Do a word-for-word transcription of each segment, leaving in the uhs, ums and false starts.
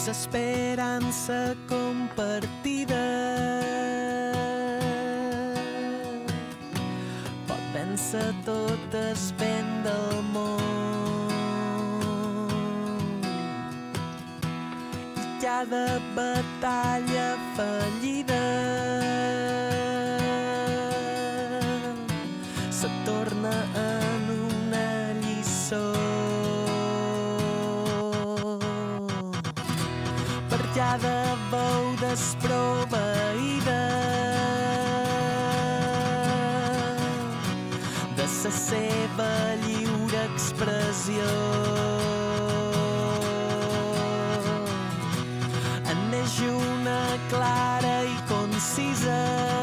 l'esperança compartida pot vèncer tot el vent del món. I cada batalla fallida se torna en una lliçó. Per cada veu desproveïda de la seva lliure expressió en neix una clara i concisa,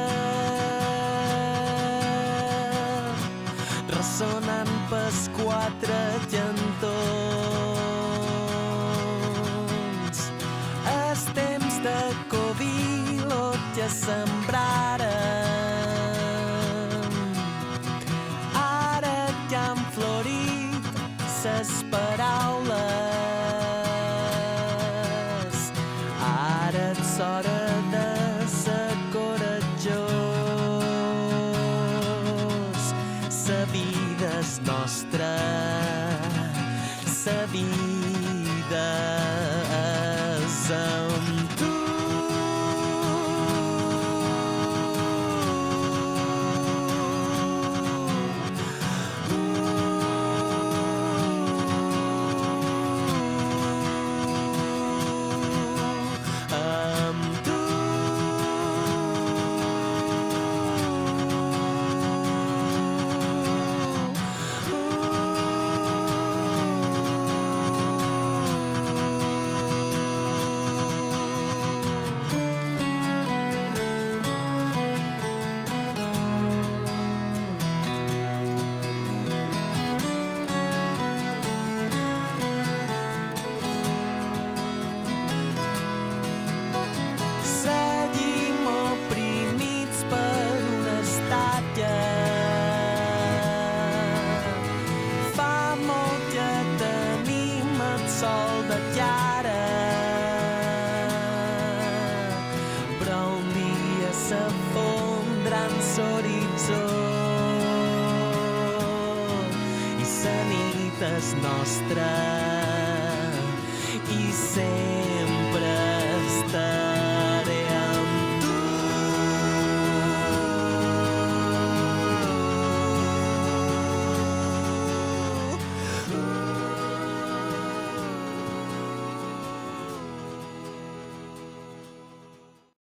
ressonant pels quatre cantons. Els temps de Covilot ja sembraren, ara ja han florit ses paraules, ara és hora de ser coratjós. Sa vida és nostra, sa vida és amb tu. Sol de llara, però un dia s'afondrà en l'horitzó i la nit és nostra i sempre